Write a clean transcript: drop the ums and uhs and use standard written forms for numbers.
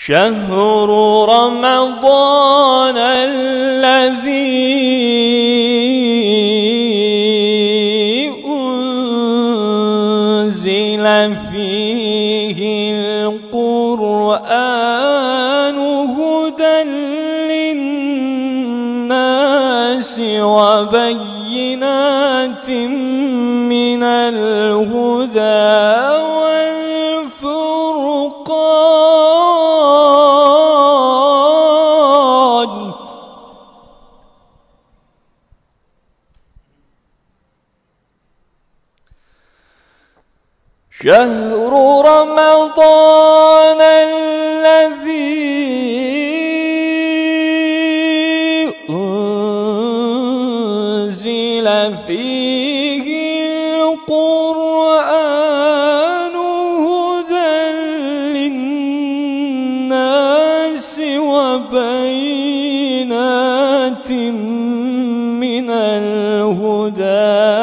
شهر رمضان الذي أنزل فيه القرآن هدى للناس وبينات من الهدى والفرقان. شهر رمضان الذي أنزل فيه القرآن هدى للناس وبينات من الهدى